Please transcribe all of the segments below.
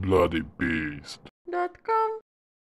Bloody Beast. .com.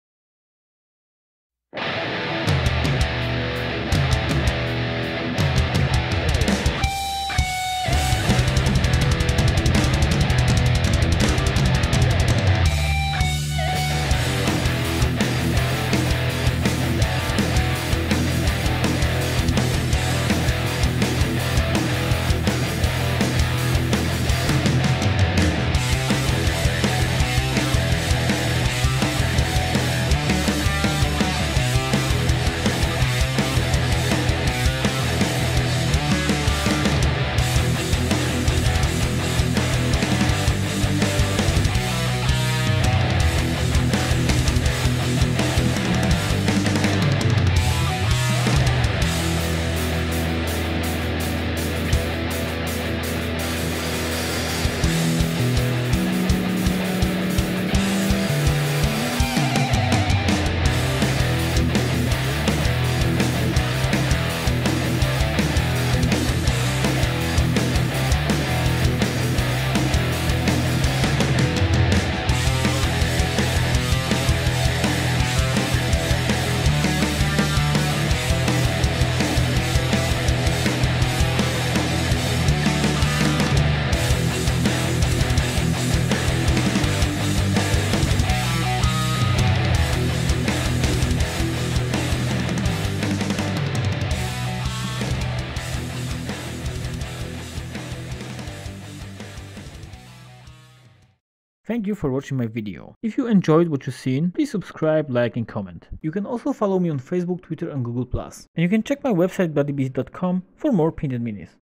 Thank you for watching my video. If you enjoyed what you've seen, please subscribe, like and comment. You can also follow me on Facebook, Twitter and Google+. And you can check my website bloodybeast.com for more painted minis.